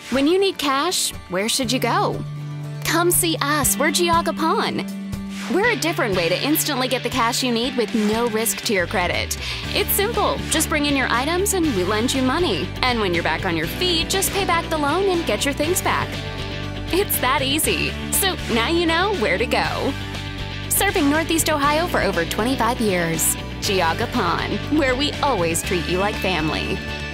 When you need cash, where should you go? Come see us, we're Geauga Pawn. We're a different way to instantly get the cash you need with no risk to your credit. It's simple, just bring in your items and we lend you money. And when you're back on your feet, just pay back the loan and get your things back. It's that easy. So now you know where to go. Serving Northeast Ohio for over 25 years. Geauga Pawn, where we always treat you like family.